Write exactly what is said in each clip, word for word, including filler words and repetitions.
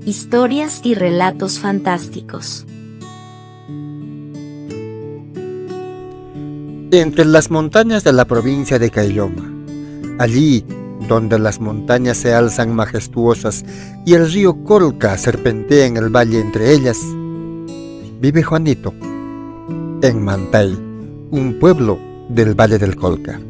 historias y relatos fantásticos. Entre las montañas de la provincia de Caylloma, allí donde las montañas se alzan majestuosas y el río Colca serpentea en el valle entre ellas, vive Juanito, en Mantay, un pueblo del Valle del Colca.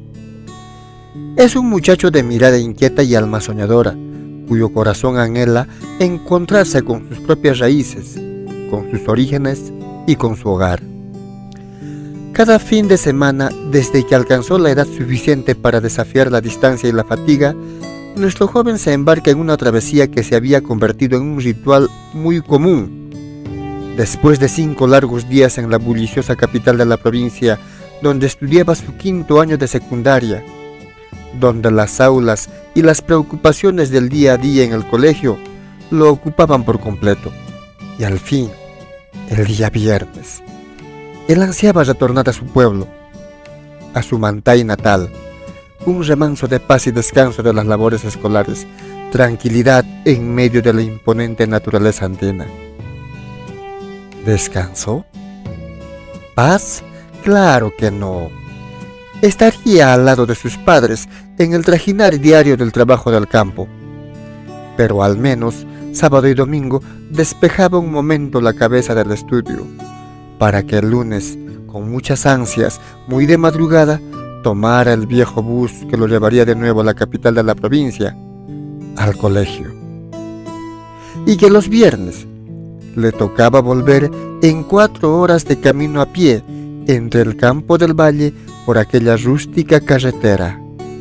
Es un muchacho de mirada inquieta y alma soñadora, cuyo corazón anhela encontrarse con sus propias raíces, con sus orígenes y con su hogar. Cada fin de semana, desde que alcanzó la edad suficiente para desafiar la distancia y la fatiga, nuestro joven se embarca en una travesía que se había convertido en un ritual muy común. Después de cinco largos días en la bulliciosa capital de la provincia, donde estudiaba su quinto año de secundaria, donde las aulas y las preocupaciones del día a día en el colegio lo ocupaban por completo, y al fin, el día viernes, él ansiaba retornar a su pueblo, a su Mantay natal, un remanso de paz y descanso de las labores escolares, tranquilidad en medio de la imponente naturaleza andina. ¿Descansó? ¿Paz? Claro que no. Estaría al lado de sus padres en el trajinar diario del trabajo del campo. Pero al menos, sábado y domingo, despejaba un momento la cabeza del estudio, para que el lunes, con muchas ansias, muy de madrugada, tomara el viejo bus que lo llevaría de nuevo a la capital de la provincia, al colegio. Y que los viernes le tocaba volver en cuatro horas de camino a pie, entre el campo del valle, por aquella rústica carretera.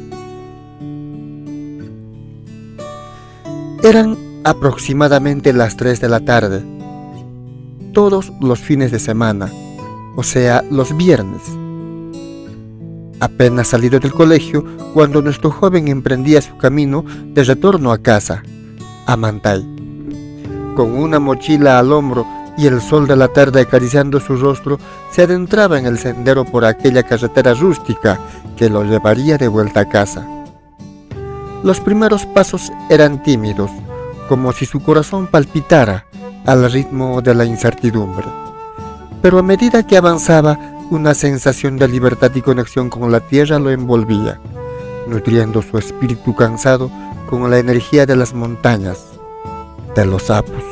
Eran aproximadamente las tres de la tarde, todos los fines de semana, o sea, los viernes. Apenas salido del colegio, cuando nuestro joven emprendía su camino de retorno a casa, a Mantay. Con una mochila al hombro y el sol de la tarde acariciando su rostro, se adentraba en el sendero por aquella carretera rústica que lo llevaría de vuelta a casa. Los primeros pasos eran tímidos, como si su corazón palpitara al ritmo de la incertidumbre. Pero a medida que avanzaba, una sensación de libertad y conexión con la tierra lo envolvía, nutriendo su espíritu cansado con la energía de las montañas, de los sapos.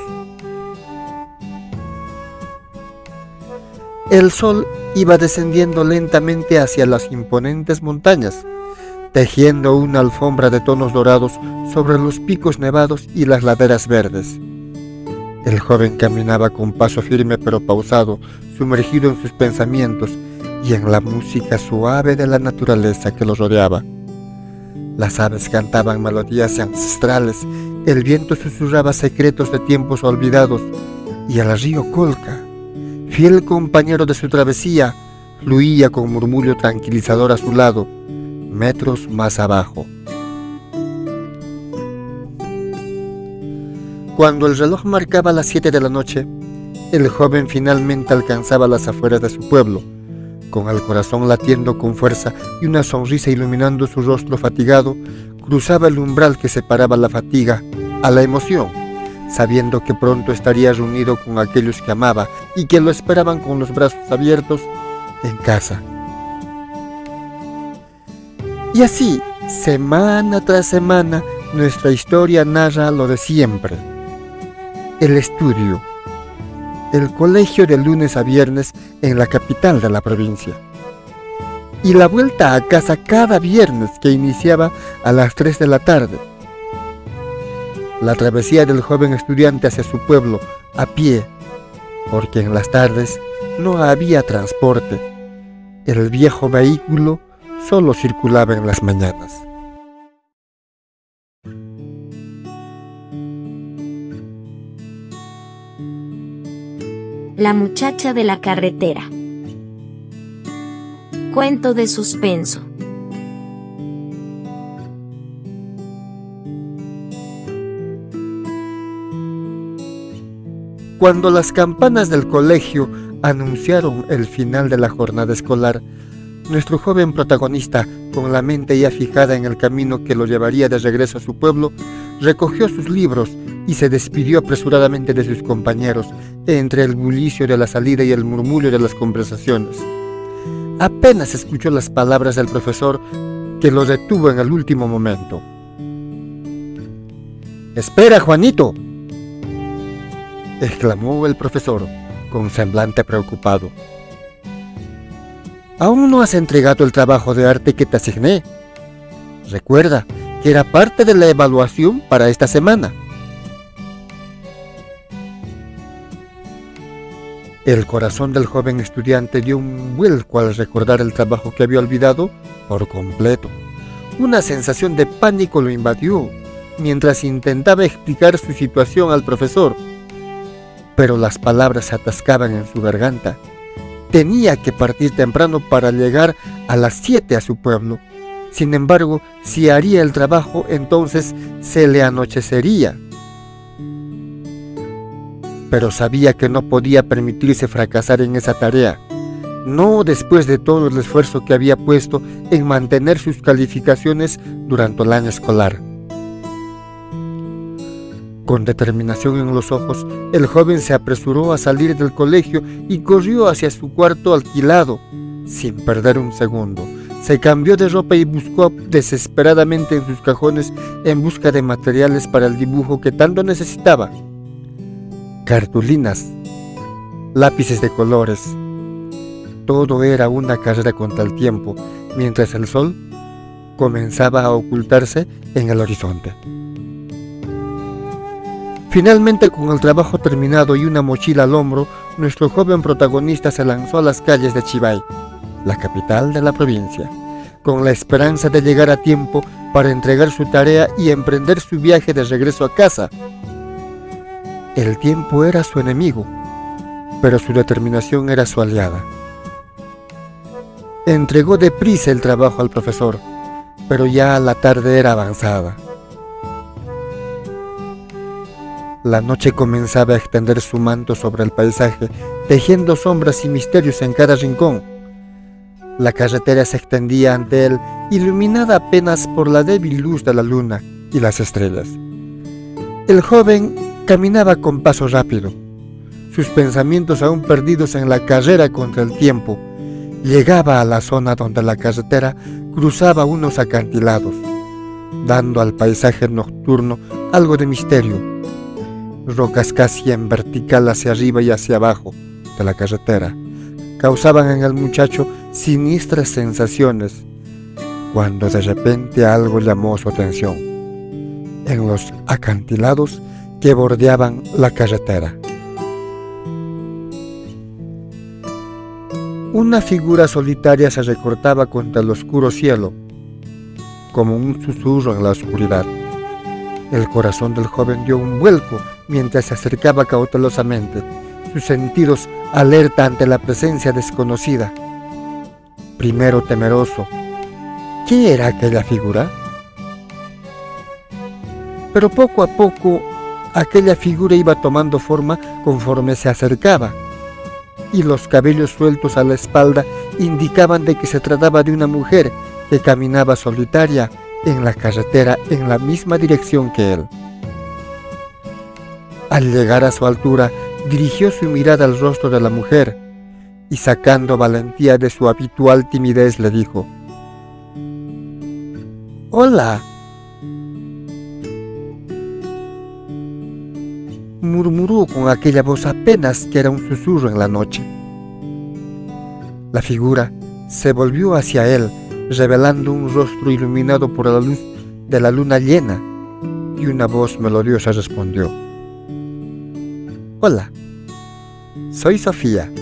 El sol iba descendiendo lentamente hacia las imponentes montañas, tejiendo una alfombra de tonos dorados sobre los picos nevados y las laderas verdes. El joven caminaba con paso firme pero pausado, sumergido en sus pensamientos y en la música suave de la naturaleza que lo rodeaba. Las aves cantaban melodías ancestrales, el viento susurraba secretos de tiempos olvidados y el río Colca, fiel compañero de su travesía, fluía con murmullo tranquilizador a su lado, metros más abajo. Cuando el reloj marcaba las siete de la noche, el joven finalmente alcanzaba las afueras de su pueblo, con el corazón latiendo con fuerza y una sonrisa iluminando su rostro fatigado. Cruzaba el umbral que separaba la fatiga a la emoción, sabiendo que pronto estaría reunido con aquellos que amaba y que lo esperaban con los brazos abiertos en casa. Y así, semana tras semana, nuestra historia narra lo de siempre. El estudio, el colegio de lunes a viernes en la capital de la provincia, y la vuelta a casa cada viernes que iniciaba a las tres de la tarde. La travesía del joven estudiante hacia su pueblo a pie, porque en las tardes no había transporte. El viejo vehículo solo circulaba en las mañanas. La muchacha de la carretera. Cuento de suspenso. Cuando las campanas del colegio anunciaron el final de la jornada escolar, nuestro joven protagonista, con la mente ya fijada en el camino que lo llevaría de regreso a su pueblo, recogió sus libros y se despidió apresuradamente de sus compañeros, entre el bullicio de la salida y el murmullo de las conversaciones. Apenas escuchó las palabras del profesor, que lo detuvo en el último momento. «¡Espera, Juanito!», exclamó el profesor, con semblante preocupado. «¿Aún no has entregado el trabajo de arte que te asigné? Recuerda que era parte de la evaluación para esta semana». El corazón del joven estudiante dio un vuelco al recordar el trabajo que había olvidado por completo. Una sensación de pánico lo invadió mientras intentaba explicar su situación al profesor, pero las palabras se atascaban en su garganta. Tenía que partir temprano para llegar a las siete a su pueblo. Sin embargo, si haría el trabajo, entonces se le anochecería. Pero sabía que no podía permitirse fracasar en esa tarea, no después de todo el esfuerzo que había puesto en mantener sus calificaciones durante el año escolar. Con determinación en los ojos, el joven se apresuró a salir del colegio y corrió hacia su cuarto alquilado. Sin perder un segundo, se cambió de ropa y buscó desesperadamente en sus cajones en busca de materiales para el dibujo que tanto necesitaba. Cartulinas, lápices de colores. Todo era una carrera contra el tiempo, mientras el sol comenzaba a ocultarse en el horizonte. Finalmente, con el trabajo terminado y una mochila al hombro, nuestro joven protagonista se lanzó a las calles de Chivay, la capital de la provincia, con la esperanza de llegar a tiempo para entregar su tarea y emprender su viaje de regreso a casa. El tiempo era su enemigo, pero su determinación era su aliada. Entregó deprisa el trabajo al profesor, pero ya la tarde era avanzada. La noche comenzaba a extender su manto sobre el paisaje, tejiendo sombras y misterios en cada rincón. La carretera se extendía ante él, iluminada apenas por la débil luz de la luna y las estrellas. El joven caminaba con paso rápido, sus pensamientos aún perdidos en la carrera contra el tiempo. Llegaba a la zona donde la carretera cruzaba unos acantilados, dando al paisaje nocturno algo de misterio. Rocas casi en vertical hacia arriba y hacia abajo de la carretera causaban en el muchacho siniestras sensaciones, cuando de repente algo llamó su atención en los acantilados que bordeaban la carretera. Una figura solitaria se recortaba contra el oscuro cielo, como un susurro en la oscuridad. El corazón del joven dio un vuelco mientras se acercaba cautelosamente, sus sentidos alerta ante la presencia desconocida. Primero temeroso, ¿qué era aquella figura? Pero poco a poco aquella figura iba tomando forma conforme se acercaba, y los cabellos sueltos a la espalda indicaban de que se trataba de una mujer que caminaba solitaria en la carretera en la misma dirección que él. Al llegar a su altura, dirigió su mirada al rostro de la mujer y, sacando valentía de su habitual timidez, le dijo: «Hola», murmuró con aquella voz apenas que era un susurro en la noche. La figura se volvió hacia él, revelando un rostro iluminado por la luz de la luna llena, y una voz melodiosa respondió: «Hola, soy Sofía».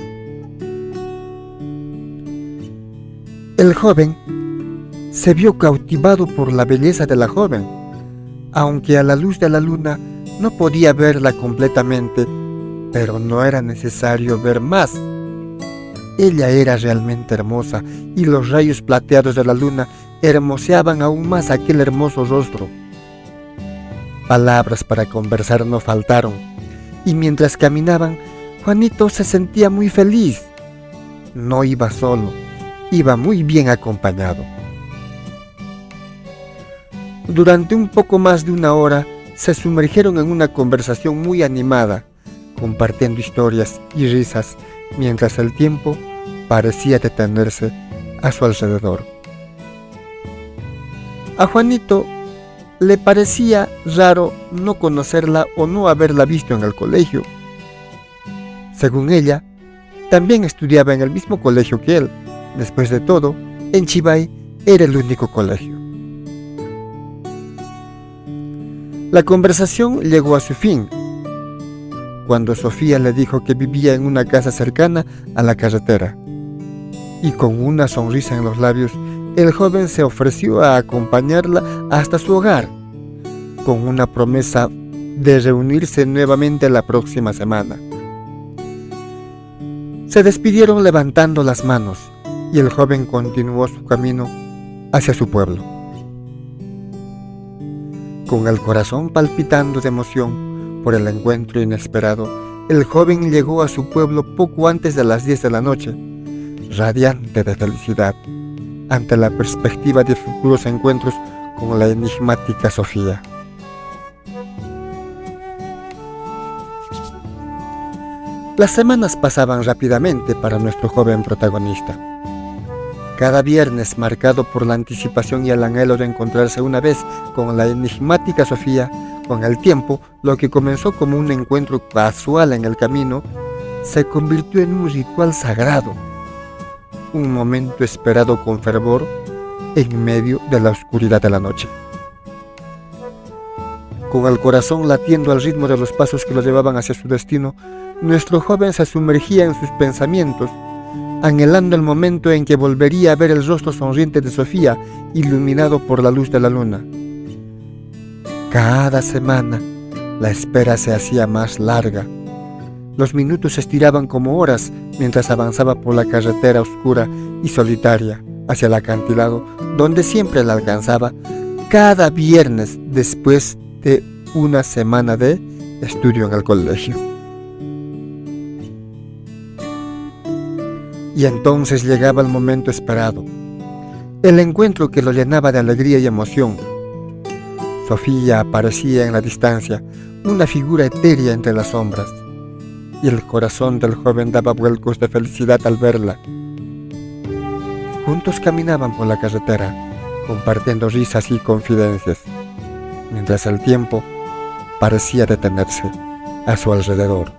El joven se vio cautivado por la belleza de la joven, aunque a la luz de la luna no podía verla completamente, pero no era necesario ver más. Ella era realmente hermosa, y los rayos plateados de la luna hermoseaban aún más aquel hermoso rostro. Palabras para conversar no faltaron, y mientras caminaban, Juanito se sentía muy feliz. No iba solo, iba muy bien acompañado. Durante un poco más de una hora se sumergieron en una conversación muy animada, compartiendo historias y risas, mientras el tiempo parecía detenerse a su alrededor. A Juanito le parecía raro no conocerla o no haberla visto en el colegio. Según ella, también estudiaba en el mismo colegio que él. Después de todo, en Chivay era el único colegio. La conversación llegó a su fin, cuando Sofía le dijo que vivía en una casa cercana a la carretera. Y con una sonrisa en los labios, el joven se ofreció a acompañarla hasta su hogar, con una promesa de reunirse nuevamente la próxima semana. Se despidieron levantando las manos, y el joven continuó su camino hacia su pueblo. Con el corazón palpitando de emoción por el encuentro inesperado, el joven llegó a su pueblo poco antes de las diez de la noche, radiante de felicidad, ante la perspectiva de futuros encuentros con la enigmática Sofía. Las semanas pasaban rápidamente para nuestro joven protagonista. Cada viernes, marcado por la anticipación y el anhelo de encontrarse una vez con la enigmática Sofía, con el tiempo, lo que comenzó como un encuentro casual en el camino, se convirtió en un ritual sagrado, un momento esperado con fervor en medio de la oscuridad de la noche. Con el corazón latiendo al ritmo de los pasos que lo llevaban hacia su destino, nuestro joven se sumergía en sus pensamientos, anhelando el momento en que volvería a ver el rostro sonriente de Sofía, iluminado por la luz de la luna. Cada semana, la espera se hacía más larga. Los minutos se estiraban como horas mientras avanzaba por la carretera oscura y solitaria hacia el acantilado, donde siempre la alcanzaba cada viernes después de una semana de estudio en el colegio. Y entonces llegaba el momento esperado, el encuentro que lo llenaba de alegría y emoción. Sofía aparecía en la distancia, una figura etérea entre las sombras, y el corazón del joven daba vuelcos de felicidad al verla. Juntos caminaban por la carretera, compartiendo risas y confidencias, mientras el tiempo parecía detenerse a su alrededor.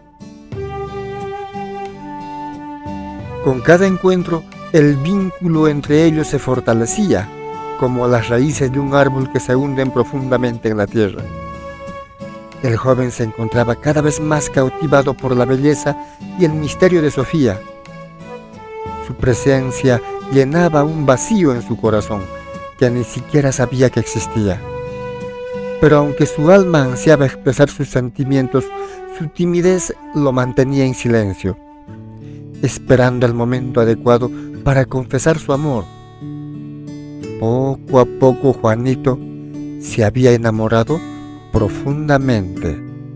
Con cada encuentro, el vínculo entre ellos se fortalecía, como las raíces de un árbol que se hunden profundamente en la tierra. El joven se encontraba cada vez más cautivado por la belleza y el misterio de Sofía. Su presencia llenaba un vacío en su corazón que ni siquiera sabía que existía. Pero aunque su alma ansiaba expresar sus sentimientos, su timidez lo mantenía en silencio, esperando el momento adecuado para confesar su amor. Poco a poco Juanito se había enamorado profundamente.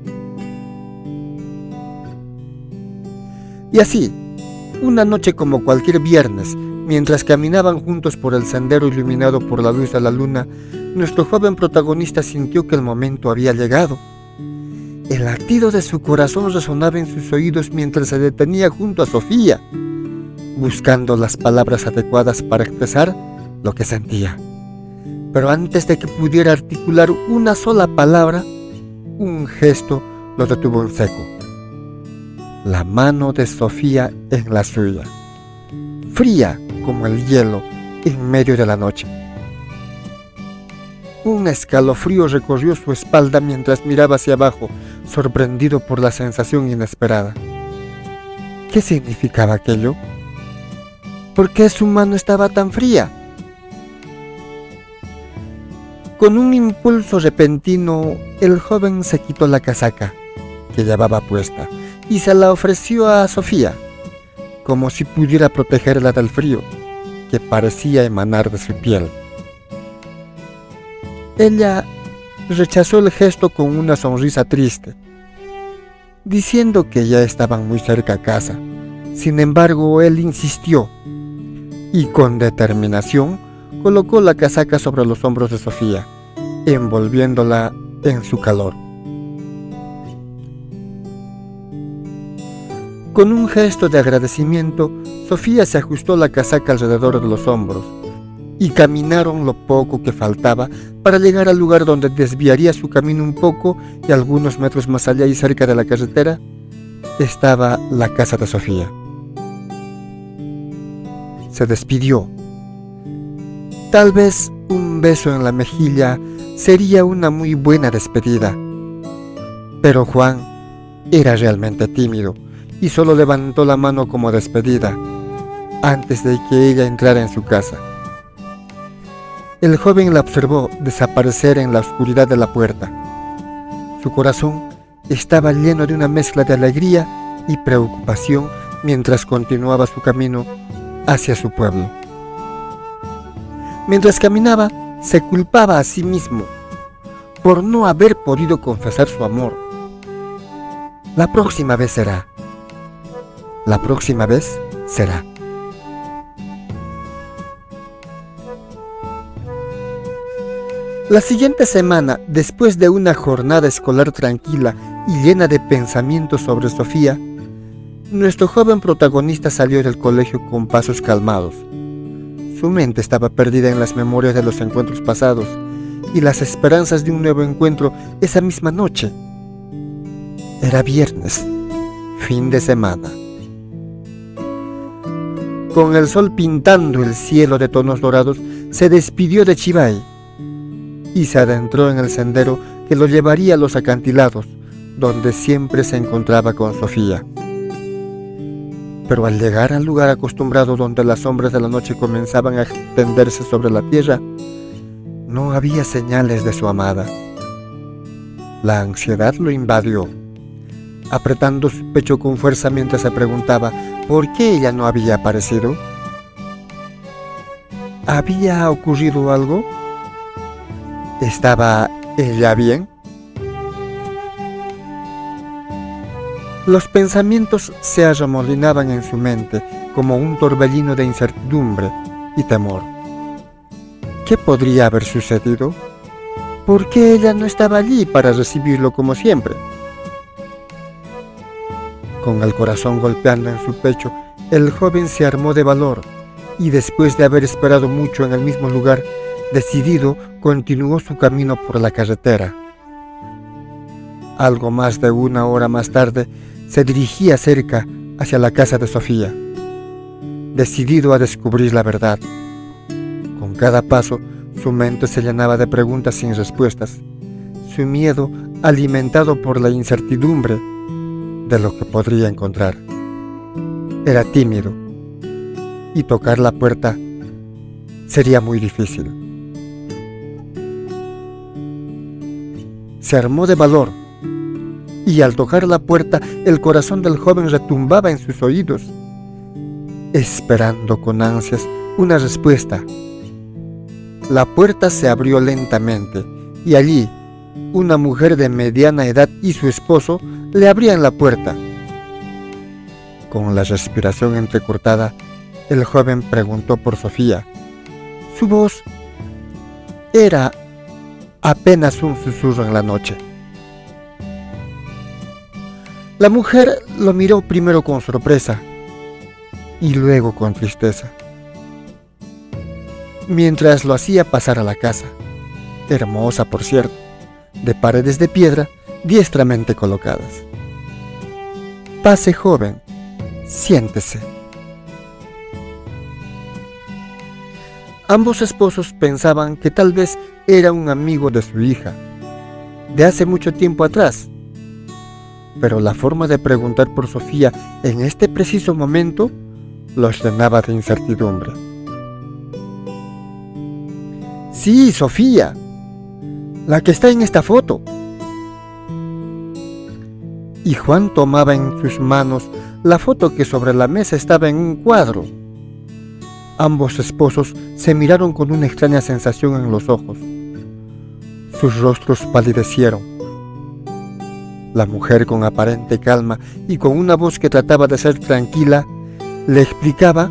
Y así, una noche como cualquier viernes, mientras caminaban juntos por el sendero iluminado por la luz de la luna, nuestro joven protagonista sintió que el momento había llegado. El latido de su corazón resonaba en sus oídos mientras se detenía junto a Sofía, buscando las palabras adecuadas para expresar lo que sentía. Pero antes de que pudiera articular una sola palabra, un gesto lo detuvo en seco. La mano de Sofía en la suya, fría como el hielo en medio de la noche. Un escalofrío recorrió su espalda mientras miraba hacia abajo, sorprendido por la sensación inesperada. ¿Qué significaba aquello? ¿Por qué su mano estaba tan fría? Con un impulso repentino, el joven se quitó la casaca que llevaba puesta y se la ofreció a Sofía, como si pudiera protegerla del frío que parecía emanar de su piel. Ella rechazó el gesto con una sonrisa triste, diciendo que ya estaban muy cerca a casa. Sin embargo, él insistió y con determinación colocó la casaca sobre los hombros de Sofía, envolviéndola en su calor. Con un gesto de agradecimiento, Sofía se ajustó la casaca alrededor de los hombros y caminaron lo poco que faltaba para llegar al lugar donde desviaría su camino un poco, y algunos metros más allá y cerca de la carretera estaba la casa de Sofía. Se despidió. Tal vez un beso en la mejilla sería una muy buena despedida, pero Juan era realmente tímido y solo levantó la mano como despedida antes de que ella entrara en su casa. El joven la observó desaparecer en la oscuridad de la puerta. Su corazón estaba lleno de una mezcla de alegría y preocupación mientras continuaba su camino hacia su pueblo. Mientras caminaba, se culpaba a sí mismo por no haber podido confesar su amor. La próxima vez será. La próxima vez será. La siguiente semana, después de una jornada escolar tranquila y llena de pensamientos sobre Sofía, nuestro joven protagonista salió del colegio con pasos calmados. Su mente estaba perdida en las memorias de los encuentros pasados y las esperanzas de un nuevo encuentro esa misma noche. Era viernes, fin de semana. Con el sol pintando el cielo de tonos dorados, se despidió de Chivay y se adentró en el sendero que lo llevaría a los acantilados, donde siempre se encontraba con Sofía. Pero al llegar al lugar acostumbrado donde las sombras de la noche comenzaban a extenderse sobre la tierra, no había señales de su amada. La ansiedad lo invadió, apretando su pecho con fuerza mientras se preguntaba por qué ella no había aparecido. ¿Había ocurrido algo? ¿Estaba ella bien? Los pensamientos se arremolinaban en su mente como un torbellino de incertidumbre y temor. ¿Qué podría haber sucedido? ¿Por qué ella no estaba allí para recibirlo como siempre? Con el corazón golpeando en su pecho, el joven se armó de valor y, después de haber esperado mucho en el mismo lugar, decidido, continuó su camino por la carretera. Algo más de una hora más tarde, se dirigía cerca hacia la casa de Sofía, decidido a descubrir la verdad. Con cada paso, su mente se llenaba de preguntas sin respuestas, su miedo alimentado por la incertidumbre de lo que podría encontrar. Era tímido y tocar la puerta sería muy difícil. Se armó de valor y al tocar la puerta el corazón del joven retumbaba en sus oídos, esperando con ansias una respuesta. La puerta se abrió lentamente y allí una mujer de mediana edad y su esposo le abrían la puerta. Con la respiración entrecortada, el joven preguntó por Sofía. Su voz era apenas un susurro en la noche. La mujer lo miró primero con sorpresa y luego con tristeza, mientras lo hacía pasar a la casa, hermosa por cierto, de paredes de piedra diestramente colocadas. Pase, joven, siéntese. Ambos esposos pensaban que tal vez era un amigo de su hija, de hace mucho tiempo atrás, pero la forma de preguntar por Sofía en este preciso momento los llenaba de incertidumbre. Sí, Sofía, la que está en esta foto. Y Juan tomaba en sus manos la foto que sobre la mesa estaba en un cuadro. Ambos esposos se miraron con una extraña sensación en los ojos. Sus rostros palidecieron. La mujer, con aparente calma y con una voz que trataba de ser tranquila, le explicaba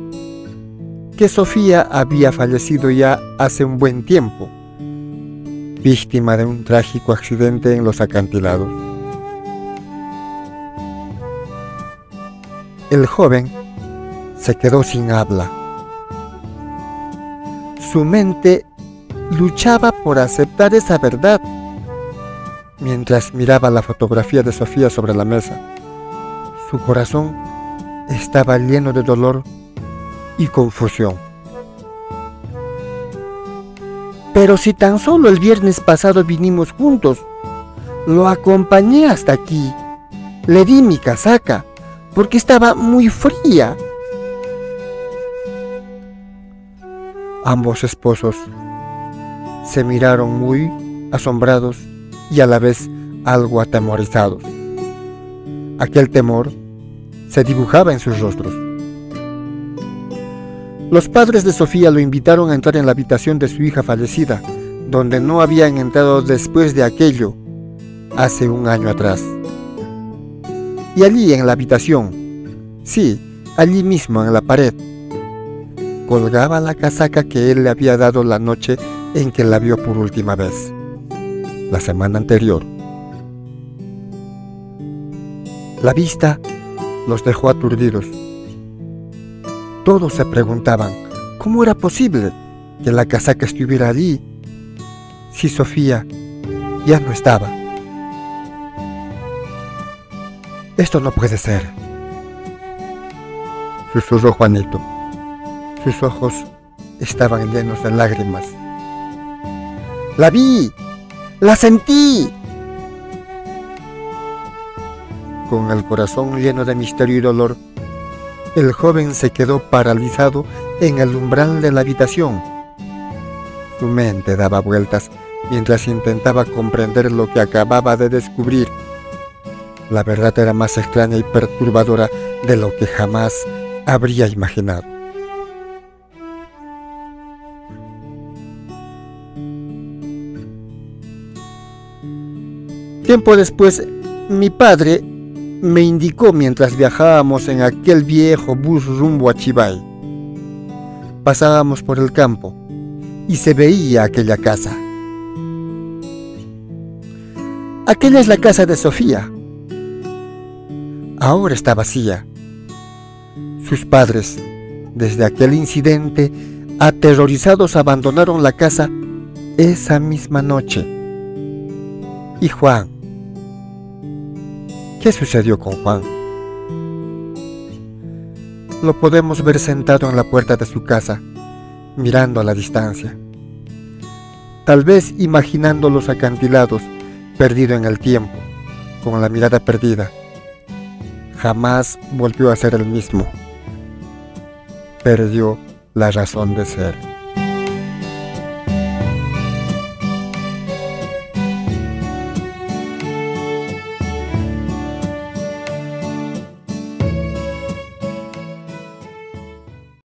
que Sofía había fallecido ya hace un buen tiempo víctima de un trágico accidente en los acantilados. El joven se quedó sin habla. Su mente luchaba por aceptar esa verdad mientras miraba la fotografía de Sofía sobre la mesa. Su corazón estaba lleno de dolor y confusión. Pero si tan solo el viernes pasado vinimos juntos, lo acompañé hasta aquí, le di mi casaca porque estaba muy fría. Ambos esposos se miraron muy asombrados y a la vez algo atemorizados. Aquel temor se dibujaba en sus rostros. Los padres de Sofía lo invitaron a entrar en la habitación de su hija fallecida, donde no habían entrado después de aquello, hace un año atrás. Y allí en la habitación, sí, allí mismo en la pared, colgaba la casaca que él le había dado la noche en que la vio por última vez, la semana anterior. La vista los dejó aturdidos. Todos se preguntaban cómo era posible que la casaca estuviera allí si Sofía ya no estaba. Esto no puede ser, susurró Juanito. Sus ojos estaban llenos de lágrimas. ¡La vi! ¡La sentí! Con el corazón lleno de misterio y dolor, el joven se quedó paralizado en el umbral de la habitación. Su mente daba vueltas mientras intentaba comprender lo que acababa de descubrir. La verdad era más extraña y perturbadora de lo que jamás habría imaginado. Tiempo después, mi padre me indicó mientras viajábamos en aquel viejo bus rumbo a Chivay. Pasábamos por el campo y se veía aquella casa. Aquella es la casa de Sofía. Ahora está vacía. Sus padres, desde aquel incidente, aterrorizados, abandonaron la casa esa misma noche. ¿Y Juan? ¿Qué sucedió con Juan? Lo podemos ver sentado en la puerta de su casa, mirando a la distancia, tal vez imaginando los acantilados, perdido en el tiempo, con la mirada perdida. Jamás volvió a ser el mismo. Perdió la razón de ser.